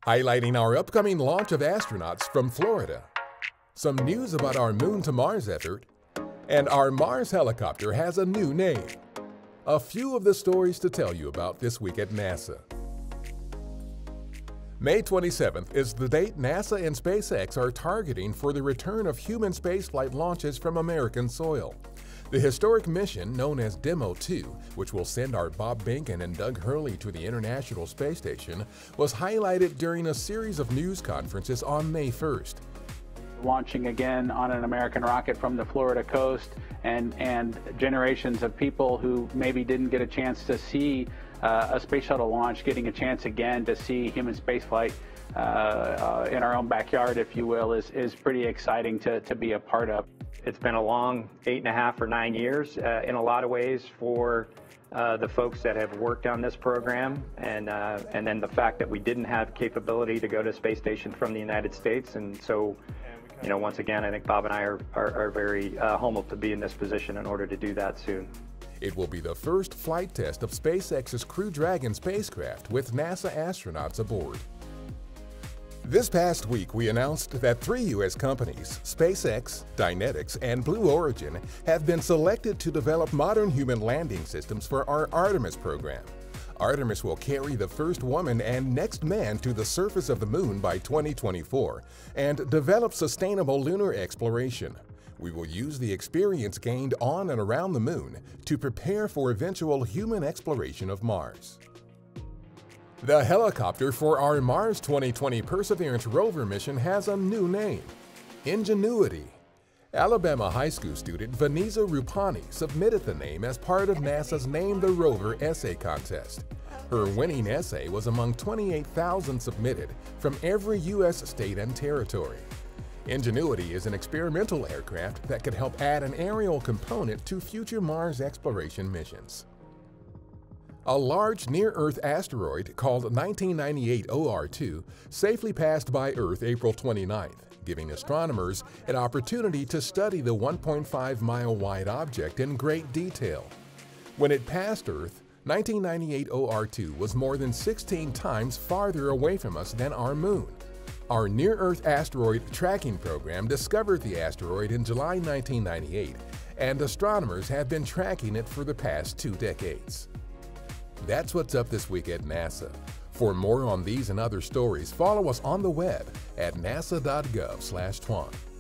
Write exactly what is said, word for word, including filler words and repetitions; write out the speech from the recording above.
highlighting our upcoming launch of astronauts from Florida, some news about our Moon to Mars effort, and our Mars helicopter has a new name. A few of the stories to tell you about this week at NASA. May twenty-seventh is the date NASA and SpaceX are targeting for the return of human spaceflight launches from American soil. The historic mission, known as Demo two, which will send our Bob Behnken and Doug Hurley to the International Space Station, was highlighted during a series of news conferences on May first. Launching again on an American rocket from the Florida coast, and, and generations of people who maybe didn't get a chance to see uh, a space shuttle launch, getting a chance again to see human spaceflight uh, uh, in our own backyard, if you will, is, is pretty exciting to, to be a part of. It's been a long eight and a half or nine years uh, in a lot of ways for uh, the folks that have worked on this program, and uh, and then the fact that we didn't have capability to go to space station from the United States, and so you know once again I think Bob and I are, are, are very uh, humbled to be in this position in order to do that soon. It will be the first flight test of SpaceX's Crew Dragon spacecraft with NASA astronauts aboard. This past week, we announced that three U S companies, SpaceX, Dynetics, and Blue Origin, have been selected to develop modern human landing systems for our Artemis program. Artemis will carry the first woman and next man to the surface of the Moon by twenty twenty-four and develop sustainable lunar exploration. We will use the experience gained on and around the Moon to prepare for eventual human exploration of Mars. The helicopter for our Mars twenty twenty Perseverance rover mission has a new name, Ingenuity. Alabama high school student Vanessa Rupani submitted the name as part of NASA's Name the Rover essay contest. Her winning essay was among twenty-eight thousand submitted from every U S state and territory. Ingenuity is an experimental aircraft that could help add an aerial component to future Mars exploration missions. A large near-Earth asteroid called nineteen ninety-eight O R two safely passed by Earth April twenty-ninth, giving astronomers an opportunity to study the one point five mile wide object in great detail. When it passed Earth, nineteen ninety-eight O R two was more than sixteen times farther away from us than our Moon. Our Near-Earth Asteroid Tracking Program discovered the asteroid in July nineteen ninety-eight, and astronomers have been tracking it for the past two decades. That's what's up this week at NASA. For more on these and other stories, follow us on the web at nasa dot gov slash twan.